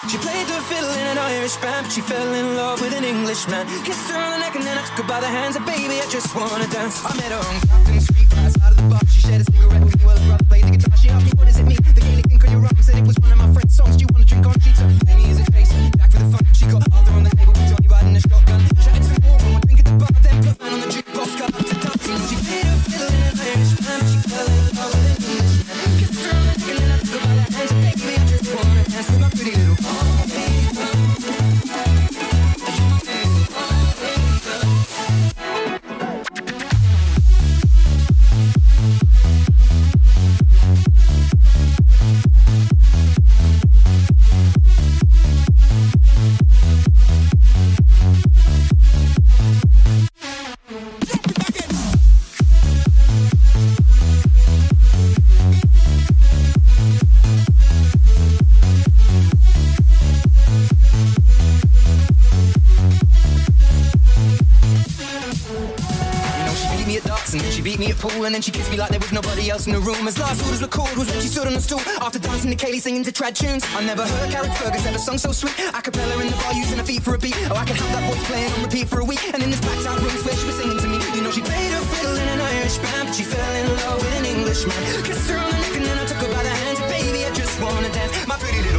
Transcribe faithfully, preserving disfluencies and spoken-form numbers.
She played the fiddle in an Irish band, but she fell in love with an Englishman. Kissed her on the neck and then I took her by the hands, and baby, I just wanna dance. I met her on Grafton Street, outside of the bar. She shared a cigarette with me while her brother played the guitar. She asked me, what does it mean? The Gaelic ink on your arm. Said it was one of my friend's songs. Do you wanna drink on? She took Amy as a face, Jack for the fun. She got Arthur on the table with Johnny riding a shotgun. Chatted some more and we'll drink at the bar. Then put man on the jukebox, got up to dancing. She played her fiddle in an Irish band, but she fell in love with an Englishman. Kissed her on the neck and then I took her by the hands, and baby, I just wanna dance with my pretty little Polly. And then she kissed me like there was nobody else in the room. As last orders were called was when she stood on the stool after dancing to Kaylee singing to trad tunes. I never heard Carrick Fergus ever sung so sweet. A cappella in the bar using her feet for a beat. Oh, I could have that voice playing on repeat for a week. And in this packed out room where she was singing to me, you know she played her fiddle in an Irish band, but she fell in love with an Englishman. Kissed her on the neck and then I took her by the hands, and baby, I just wanna dance. My pretty little